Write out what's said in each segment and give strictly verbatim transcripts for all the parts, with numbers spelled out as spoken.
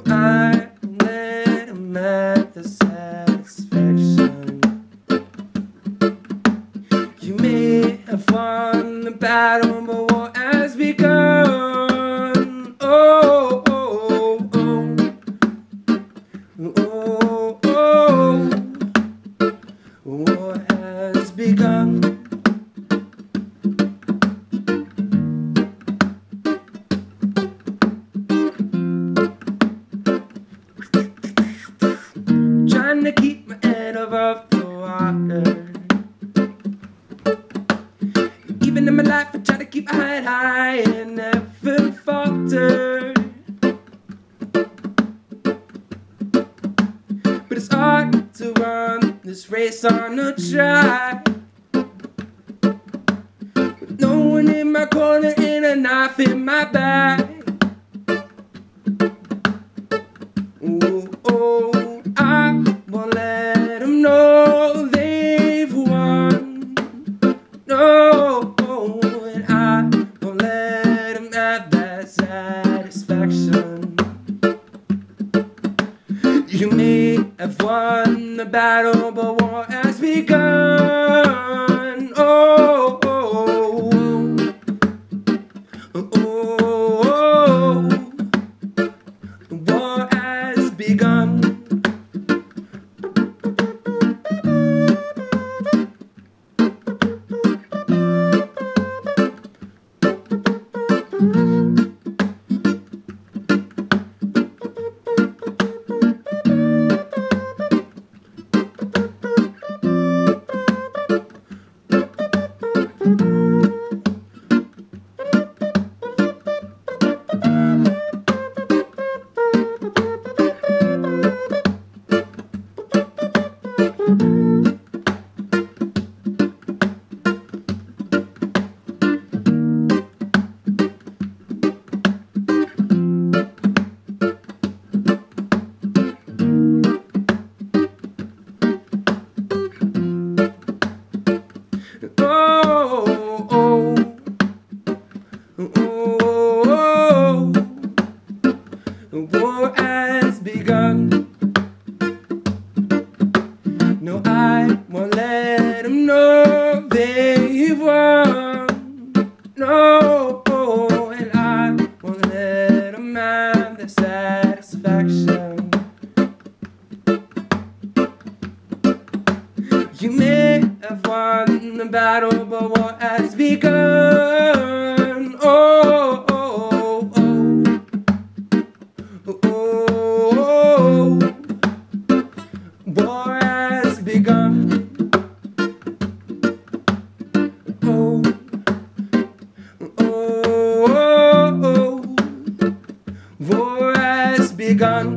No, I let him have the satisfaction. You may have won the battle, but war has begun. Oh, oh, oh, oh, oh, oh. War has begun. Trying to keep my head above the water. Even in my life, I try to keep my head high and never falter. But it's hard to run this race on a track with no one in my corner and a knife in my back. Oh, oh, I won't let them know they've won. No, and I won't let them have that satisfaction. You may have won the battle, but war has begun. Oh, oh, oh, oh, oh, oh. War has begun. Oh, oh, oh, oh, war has begun. No, I won't let them know they've won. No, and I won't let them have the satisfaction. You may have won the battle, but war has begun. Oh, oh, oh, oh, oh, oh. War has begun. Oh, oh, oh, oh. War has begun.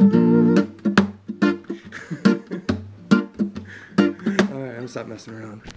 Stop messing around.